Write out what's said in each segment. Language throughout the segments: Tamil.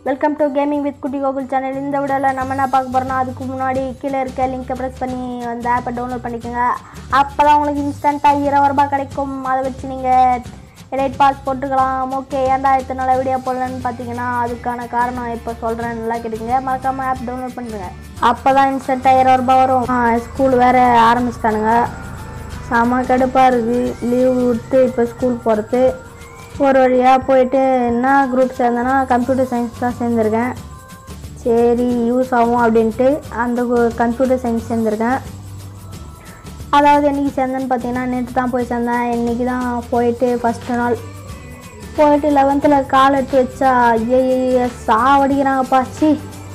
வெல்கம் டு கேமிங் வித் குட்டி கோகுல் சேனல். இந்த வீடியோவில் நம்ம என்ன பார்க்க போகிறோம்னா, அதுக்கு முன்னாடி கீழே இருக்க லிங்கை ப்ரெஸ் பண்ணி அந்த ஆப்பை டவுன்லோட் பண்ணிக்கோங்க. அப்போ தான் உங்களுக்கு இன்ஸ்டண்ட்டாக 20 ரூபாய் கிடைக்கும். அதை வச்சு நீங்கள் ரேட் பாஸ் போட்டுக்கலாம். ஓகே, ஏன்டா இத்தனை நாள் வீடியோ போடலன்னு பார்த்தீங்கன்னா அதுக்கான காரணம் இப்போ சொல்கிறேன், நல்லா கேட்டுக்கங்க. மறக்காமல் ஆப் டவுன்லோட் பண்ணுங்க. அப்போ தான் இன்ஸ்டண்ட்டாக 20 ரூபாய் வரும். ஸ்கூல் வேறு ஆரம்பிச்சிட்டானுங்க, செம கடுப்பாக இருக்குது. லீவ் விட்டு இப்போ ஸ்கூல் போகிறது. ஒரு வழியாக போயிட்டு என்ன குரூப் சேர்ந்தேன்னா கம்ப்யூட்டர் சயின்ஸ் தான் சேர்ந்துருக்கேன். சரி யூஸ் ஆகும் அப்படின்ட்டு அந்த கம்ப்யூட்டர் சயின்ஸ் சேர்ந்துருக்கேன். அதாவது என்றைக்கு சேர்ந்தேன்னு பார்த்தீங்கன்னா நேற்று தான் போய் சேர்ந்தேன். இன்றைக்கி தான் போயிட்டு ஃபஸ்ட்டு நாள் போயிட்டு 11th கால் எடுத்து வச்சா சாவடிக்கிறாங்கப்பா. சி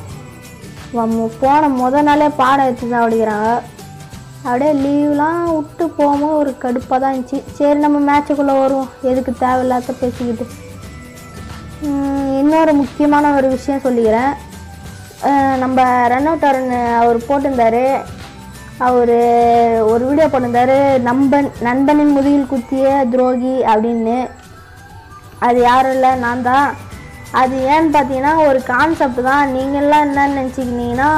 போன முதல் நாளே பாடம் எடுத்து சாவடிக்கிறாங்க. அப்படியே லீவ்லாம் விட்டு போகும்போது ஒரு கடுப்பாக தான் இருந்துச்சு. சரி நம்ம மேட்சுக்குள்ளே வருவோம், எதுக்கு தேவையில்லாத பேசிக்கிட்டு. இன்னொரு முக்கியமான ஒரு விஷயம் சொல்லிக்கிறேன். நம்ம ரன் அவுட் அவர் போட்டிருந்தார், அவர் ஒரு வீடியோ போட்டிருந்தார், நண்பனின் முதுகில் குத்திய துரோகி அப்படின்னு. அது யாரும் இல்லை, நான் தான். அது ஏன்னு பார்த்தீங்கன்னா ஒரு கான்செப்ட் தான். நீங்கள்லாம் என்னன்னு நினச்சிக்கினீங்கன்னா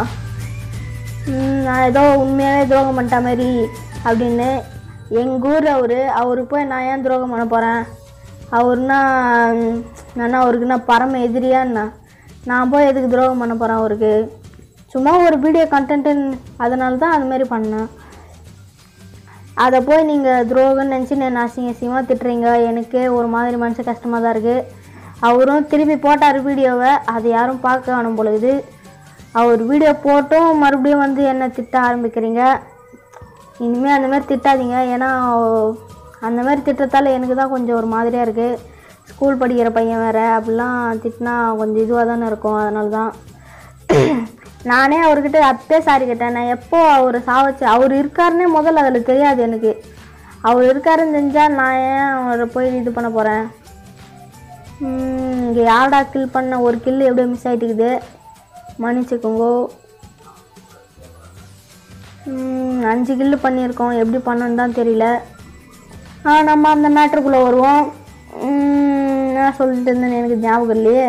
நான் ஏதோ உண்மையாகவே துரோகம் பண்ணிட்ட மாதிரி அப்படின்னு. எங்கள் ஊர் அவருக்கு போய் நான் ஏன் துரோகம் பண்ண போகிறேன்? அவருன்னா அவருக்கு நான் பரம எதிரியான்னா நான் போய் எதுக்கு துரோகம் பண்ண போகிறேன் அவருக்கு? சும்மா ஒரு வீடியோ கண்டென்ட்டுன்னு, அதனால தான் அதுமாரி பண்ணேன். அதை போய் நீங்கள் துரோகம்னு நினச்சி நான் அசிங்கமாக திட்டுறீங்க. எனக்கே ஒரு மாதிரி மனசு கஷ்டமாக தான் இருக்குது. அவரும் திருப்பி போட்டார் வீடியோவை, அது யாரும் பார்க்க வேணும் பொழுது. அவர் வீடியோ போட்டும் மறுபடியும் வந்து என்னை திட்ட ஆரம்பிக்கிறீங்க. இனிமேல் அந்தமாதிரி திட்டாதீங்க. ஏன்னா அந்தமாதிரி திட்டத்தால் எனக்கு தான் கொஞ்சம் ஒரு மாதிரியாக இருக்குது. ஸ்கூல் படிக்கிற பையன் வேறு, அப்படிலாம் திட்டினா கொஞ்சம் இதுவாக தானே இருக்கும். அதனால தான் நானே அவர்கிட்ட அப்பே சாரி கேட்டேன். நான் எப்போ அவர் சாவச்சு அவர் இருக்காருன்னே முதல்ல அதில் தெரியாது எனக்கு. அவர் இருக்காருன்னு தெரிஞ்சால் நான் ஏன் அவரை போய் இது பண்ண போகிறேன்? இங்கே யாரடா கில் பண்ண? ஒரு கில் எப்படியோ மிஸ் ஆகிட்டுக்குது, மன்னிச்சுக்கோங்கோ. 5 கில்லு பண்ணியிருக்கோம், எப்படி பண்ணணுன்னு தான் தெரியல. நம்ம அந்த மேட்ருக்குள்ளே வருவோம். நான் சொல்லிட்டு இருந்தேன்னு எனக்கு ஞாபகம் இல்லையே.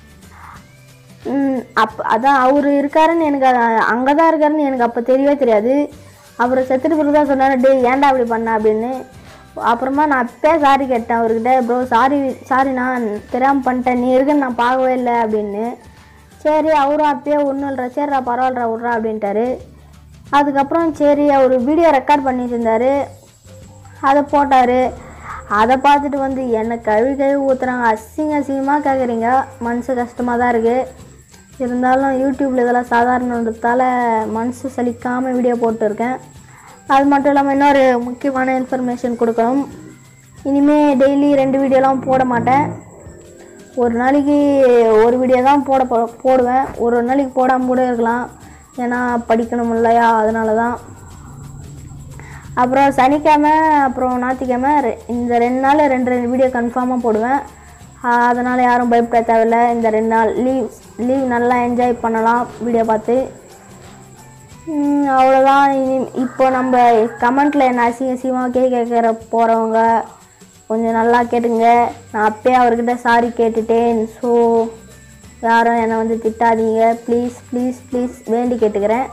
அதான் அவர் இருக்காருன்னு எனக்கு அங்கே தான் இருக்காருன்னு எனக்கு அப்போ தெரியவே தெரியாது. அப்புறம் செத்துட்டு பிறகு தான் சொன்னார், டே ஏன்டா அப்படி பண்ண அப்படின்னு. அப்புறமா நான் அப்பே சாரி கேட்டேன் அவர்கிட்ட, ப்ரோ சாரி நான் தெரியாமல் பண்ணிட்டேன், நீ இருக்குன்னு நான் பார்க்கவே இல்லை அப்படின்னு. சரி அவரும் அப்பயே ஒன்றும் இல்லை, சரிடா பரவாயில்லடா விட்றா அப்படின்ட்டாரு. அதுக்கப்புறம் சரி அவர் வீடியோ ரெக்கார்ட் பண்ணிட்டு இருந்தார், அதை போட்டார். அதை பார்த்துட்டு வந்து என்னை கழுவி ஊற்றுறாங்க. அசிங்கமாக கேட்குறீங்க, மனசு கஷ்டமாக தான் இருக்குது. இருந்தாலும் யூடியூப்பில் இதெல்லாம் சாதாரணன்றதால மனசு சலிக்காமல் வீடியோ போட்டுருக்கேன். அது மட்டும் இல்லாமல் இன்னொரு முக்கியமான இன்ஃபர்மேஷன் கொடுக்கணும். இனிமேல் டெய்லி 2 வீடியோலாம் போட மாட்டேன். ஒரு நாளைக்கு ஒரு வீடியோ தான் போடுவேன். ஒரு நாளைக்கு போடாமல் கூட இருக்கலாம், ஏன்னா படிக்கணும் இல்லையா, அதனால தான். அப்புறம் சனிக்கிழமை அப்புறம் ஞாயிற்றுக்கிழமை இந்த 2 நாள் 2 வீடியோ கன்ஃபார்மாக போடுவேன். அதனால் யாரும் பயப்பட தேவையில்லை. இந்த 2 நாள் லீவ் நல்லா என்ஜாய் பண்ணலாம் வீடியோ பார்த்து. அவ்வளோதான். இப்போ நம்ம கமெண்ட்டில் என்ன அசிங்கமாக கேட்குற போகிறவங்க கொஞ்சம் நல்லா கேட்டுங்க. நான் அப்பயே அவர்கிட்ட சாரி கேட்டுட்டேன். ஸோ யாரும் என்னை வந்து திட்டாதீங்க, ப்ளீஸ் ப்ளீஸ் ப்ளீஸ் வேண்டி கேட்டுக்கிறேன்.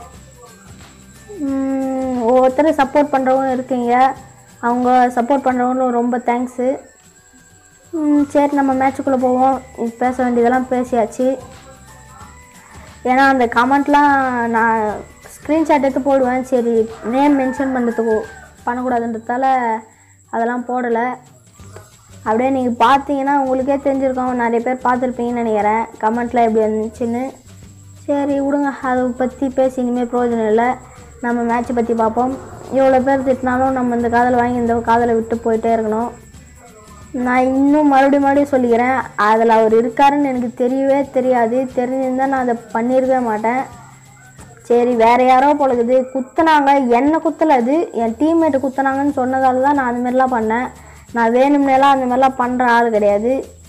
ஒவ்வொருத்தர் சப்போர்ட் பண்ணுறவங்க இருக்கீங்க, அவங்க சப்போர்ட் பண்ணுறவங்களும் ரொம்ப தேங்க்ஸு. சரி நம்ம மேட்சுக்குள்ளே போவோம். பேச வேண்டியதெல்லாம் பேசியாச்சு. ஏன்னா அந்த கமெண்ட்லாம் நான் ஸ்க்ரீன்ஷாட் எடுத்து போடுவேன். சரி நேம் மென்ஷன் பண்ணக்கூடாதுன்றதால அதெல்லாம் போடலை. அப்படியே நீங்கள் பார்த்தீங்கன்னா உங்களுக்கே தெரிஞ்சிருக்கோம், நிறைய பேர் பார்த்துருப்பீங்கன்னு நினைக்கிறேன் கமெண்ட்டில் எப்படி வந்துச்சுன்னு. சரி விடுங்க, அதை பற்றி பேசி இனிமேல் பிரயோஜனம் இல்லை. நம்ம மேட்ச்சை பற்றி பார்ப்போம். எவ்வளோ பேர் திட்டினாலும் நம்ம இந்த காதலை வாங்கி இந்த காதலை விட்டு போயிட்டே இருக்கணும். நான் இன்னும் மறுபடியும் சொல்லிக்கிறேன், அதில் அவர் இருக்காருன்னு எனக்கு தெரியவே தெரியாது. தெரிஞ்சிருந்தால் நான் அதை பண்ணியிருக்கவே மாட்டேன். சரி வேறு யாரோ பொழுது குத்துனாங்க, என்னை குத்தலை, அது என் டீம்மேட்டு குத்துனாங்கன்னு சொன்னதால தான் நான் அதுமாரிலாம் பண்ணேன். நான் வேணும்னேலாம் அந்த மாதிரிலாம் பண்ணுற ஆள் கிடையாது.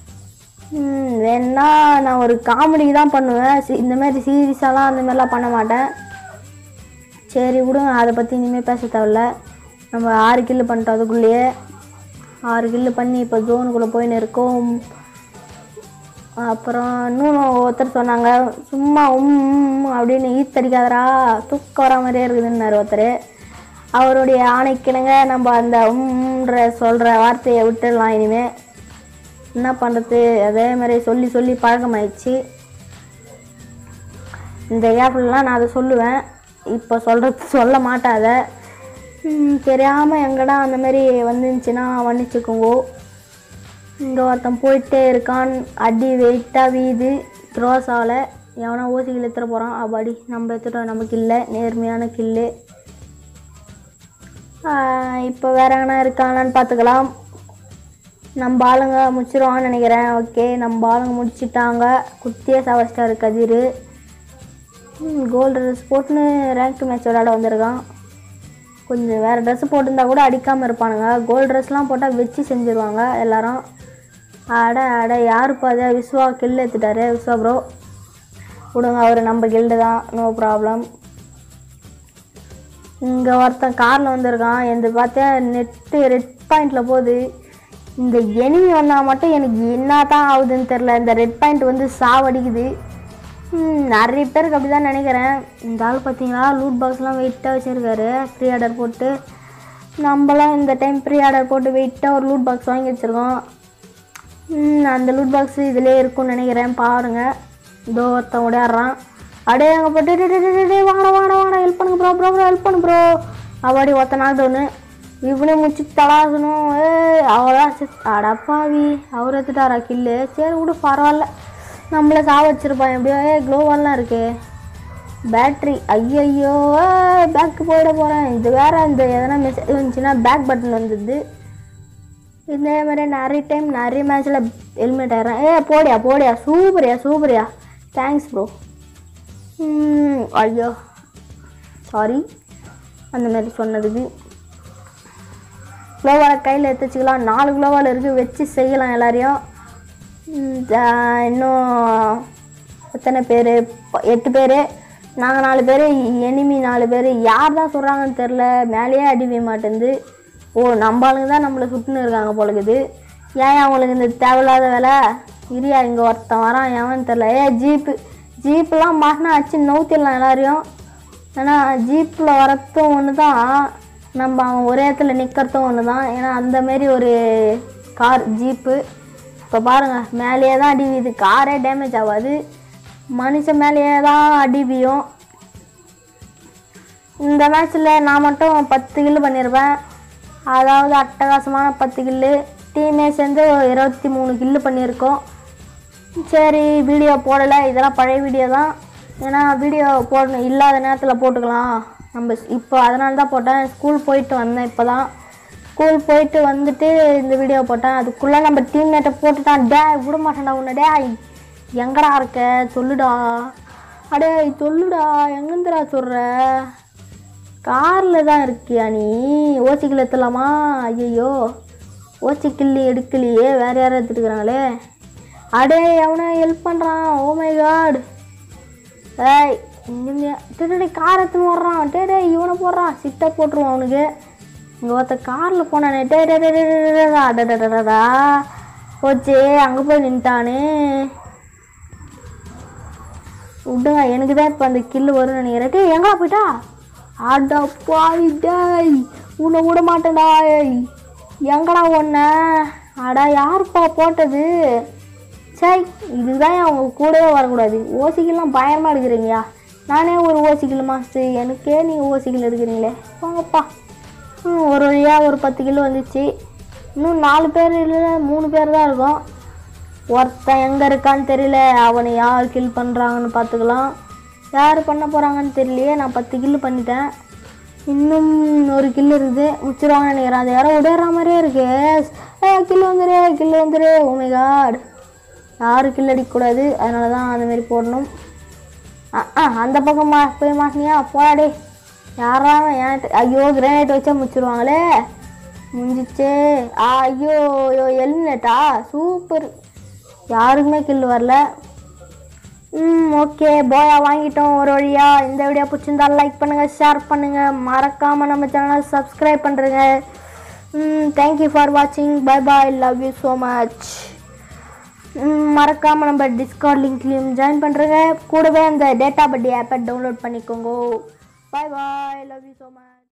வேணா நான் ஒரு காமெடிக்கு தான் பண்ணுவேன், இந்தமாரி சீரியஸாலாம் அந்த மாதிரிலாம் பண்ண மாட்டேன். சரி விடுங்க, அதை பற்றி இனிமேல் பேச தேவையில்ல. நம்ம 6 கில்லு பண்ணிட்டோம். அதுக்குள்ளேயே 6 கில்லு பண்ணி இப்போ ஜோனுக்குள்ளே போயின்னு இருக்கோம். அப்புறம் இன்னும் ஒருத்தர் சொன்னாங்க சும்மா அப்படின்னு ஈத்தடிக்காதரா தூக்க வர மாதிரியே இருக்குதுன்னாரு ஒருத்தர். அவருடைய ஆணைக்கிணங்க நம்ம அந்த சொல்கிற வார்த்தையை விட்டுடலாம். இனிமேல் என்ன பண்ணுறது, அதே மாதிரி சொல்லி சொல்லி பழக்கமாயிடுச்சு. இந்த ஏப்லாம் நான் அதை சொல்லுவேன், இப்போ சொல்ல மாட்டாத. தெரியாமல் எங்கடா அந்த மாதிரி வந்துருந்துச்சுன்னா மன்னிச்சுக்கோங்கோ. இங்கே ஒருத்தன் போயிட்டே இருக்கான், அடி வெயிட்டாக வீது த்ரோஸால். எவனா ஊசிகள் எடுத்துகிட்டு போகிறான். அப்பாடி நம்ம எடுத்துட்டோம், நமக்கு இல்லை நேர்மையான கில்லு. இப்போ வேற எங்கன்னா இருக்காங்களான்னு பார்த்துக்கலாம். நம்ம ஆளுங்க முடிச்சிருவான்னு நினைக்கிறேன். ஓகே, நம்ம ஆளுங்க முடிச்சிட்டாங்க. குட்டியே சவஸ்டார் கதிர் கோல்டு ட்ரெஸ் போட்டுன்னு ரேங்க் மேட்ச் விளையாட வந்திருக்கான். கொஞ்சம் வேறு ட்ரெஸ்ஸு போட்டிருந்தா கூட அடிக்காமல் இருப்பானுங்க. கோல்டு ட்ரெஸ்லாம் போட்டால் வச்சு செஞ்சுருவாங்க எல்லோரும். அட யாருப்பா அதை விஸ்வா கில் எடுத்துட்டாரு. விஸ்வா ப்ரோ விடுங்க, அவர் நம்ம கில்டு தான், நோ ப்ராப்ளம். இங்கே ஒருத்தன் காரில் வந்திருக்கான். எந்த பார்த்தா நெட்டு ரெட் பாயிண்டில் போகுது. இந்த எனிமி வந்தால் மட்டும் எனக்கு என்ன தான் ஆகுதுன்னு தெரில. இந்த ரெட் பாயிண்ட் வந்து சாவடிக்குது. நிறைய பேருக்கு அப்படி தான் நினைக்கிறேன். இந்த ஆள் பார்த்தீங்களா லூட் பாக்ஸ்லாம் வெயிட்டாக வச்சுருக்காரு. ப்ரீ ஆர்டர் போட்டு நம்மளாம் இந்த டைம் ப்ரீ ஆர்டர் போட்டு வெயிட்டாக ஒரு லூட் பாக்ஸ் வாங்கி வச்சுருக்கோம். அந்த லூட் பாக்ஸு இதிலே இருக்கும்னு நினைக்கிறேன். பாருங்கள், இதோ ஒருத்தன் ஓடியாடுறான். அடே அங்கே போட்டு வாங்கடா ஹெல்ப் பண்ணுங்க ப்ரோ ஹெல்ப் பண்ணு ப்ரோ. அவாடி ஒருத்த நாள் ஒன்று இவனே முடிச்சு தலாசணும். அவ்வளோதான் அடப்பாவி, அவர் எடுத்துட்டாரா கில்லு. சரி விடு பரவாயில்ல, நம்மளை சாவ வச்சுருப்பான் எப்படியோ. க்ளோவெல்லாம் இருக்கு, பேட்ரி. ஐயோ பேக்கு போயிட போகிறேன். இது வேறு இந்த எதனா மெசேஜ் வந்துச்சுன்னா பேக் பட்டன் வந்துடுது. இதே மாதிரி நிறைய டைம் நிறைய மேட்ச்சில் ஹெல்மெட் ஆயிடுறேன். போடியா சூப்பரியா தேங்க்ஸ் ப்ரோ. ஐயோ சாரி அந்த மாதிரி சொன்னதுக்கு. க்ளோவால் கையில் எடுத்து வச்சுக்கலாம். 4 க்ளோவால் இருக்குது, வச்சு செய்யலாம் எல்லாரையும். இன்னும் எத்தனை பேர், 8 பேர். நாங்கள் 4 பேர், எனிமி 4 பேர். யார் தான் சொல்கிறாங்கன்னு தெரில, மேலேயே அடிவே மாட்டேங்குது. நம்ம ஆளுங்க தான் நம்மளை சுட்டுன்னு இருக்காங்க போலக்குது. ஏன் அவங்களுக்கு இந்த தேவையில்லாத வேலை. இரியா இங்கே ஒருத்தன் வரான், எவன்னு தெரில. ஜீப்புலாம் மாட்டினா அச்சு நவுத்திடலாம் எல்லாரையும். ஏன்னா ஜீப்பில் வரத்தும் ஒன்று தான், நம்ம அவன் ஒரே இடத்துல நிற்கிறதும் ஒன்று தான். ஏன்னா அந்தமாரி ஒரு கார் ஜீப்பு. இப்போ பாருங்கள், மேலேயே தான் அடிவிது. காரே டேமேஜ் ஆகாது, மனுஷன் மேலேயே தான் அடிவியும். இந்த மேட்ச்சில் நான் மட்டும் 10 கில்லு பண்ணியிருப்பேன். அதாவது அட்டகாசமான 10 கில்லு. டீமே சேர்ந்து 23 கில்லு பண்ணியிருக்கோம். சரி வீடியோ போடலை, இதெல்லாம் பழைய வீடியோ தான். ஏன்னா வீடியோ போடணும் இல்லாத நேரத்தில் போட்டுக்கலாம் நம்ம. இப்போ அதனால தான் போட்டேன். ஸ்கூல் போயிட்டு வந்தேன். இப்போ தான் ஸ்கூல் போயிட்டு வந்துட்டு இந்த வீடியோ போட்டேன். அதுக்குள்ளே நம்ம டீம்மேட்டை போட்டுட்டான். விட மாட்டேன்டா உன்ன. எங்கடா இருக்க சொல்லுடா. சொல்லுடா, எங்கேருந்துடா சொல்கிற? காரில் தான் இருக்கியா நீ? ஓசிக்கில் எடுத்துலாமா? ஐயோ ஓசிக்கில்லி எடுக்கலையே, வேறு யாரும் எடுத்துட்டுக்கிறாங்களே. எவனா ஹெல்ப் பண்ணுறான். Oh my god. இங்கே கார் எடுத்துன்னு ஓடுறான். இவனை போடுறான், சிட்டை போட்டுருவான் அவனுக்கு. இங்கே ஒருத்த காரில் போனானே. அடடடடா போச்சே, அங்கே போய் நின்ட்டானே. விடுங்க, எனக்கு தான் இப்போ அந்த கில்லு வரும்னு நினைக்கிறேன். எங்கடா போயிட்டா? உன்னை விட மாட்டேன்டா. எங்கடா ஒன்ன? யாருப்பா போட்டது? சரி, இதுதான் அவங்க கூடவே வரக்கூடாது. ஓசிக்கெல்லாம் பயமாக எடுக்கிறீங்கயா. நானே ஒரு ஓசிக்கில் மாஸ்டர், எனக்கே நீங்கள் ஓசிக்கில் எடுக்கிறீங்களே. வாங்கப்பா. ஒரு வழியாக ஒரு 10 கிலோ வந்துச்சு. இன்னும் 4 பேர் இல்லை, 3 பேர் தான் இருக்கும். ஒருத்தன் எங்கே இருக்கான்னு தெரியல. அவனை யார் கில் பண்ணுறாங்கன்னு பார்த்துக்கலாம். யார் பண்ண போகிறாங்கன்னு தெரியலையே. நான் 10 கில்லு பண்ணிட்டேன். இன்னும் ஒரு கில்லு இருக்குது, முடிச்சிருவாங்கன்னு நினைக்கிறேன். அது யாரோ உடையிற மாதிரியே இருக்கு. கில்லு வந்துரு. ஓ மை காட், யாரும் கில் அடிக்கக்கூடாது, அதனால தான் அந்தமாரி போடணும். அந்த பக்கம் போய் மாட்டினியா? போடாடே. யாராவது ஐயோ கிரானைட் வச்சா முடிச்சிருவாங்களே. முடிஞ்சிச்சே. ஐயோ எலிமினேட்டா? சூப்பர், யாருக்குமே கில் வரல. ஓகே போயா, வாங்கிட்டோம் ஒரு வழியா. இந்த வீடியோ பிடிச்சிருந்தா லைக் பண்ணுங்கள், ஷேர் பண்ணுங்கள், மறக்காமல் நம்ம சேனலை சப்ஸ்கிரைப் பண்ணுறேங்க. தேங்க்யூ ஃபார் வாட்சிங். Bye bye, love you so much. மறக்காமல் நம்ம டிஸ்கார்ட் லிங்க்லேயும் ஜாயின் பண்ணுறேங்க. கூடவே அந்த டேட்டா பட்டி ஆப்பை டவுன்லோட் பண்ணிக்கோங்க. Bye bye, love you so much.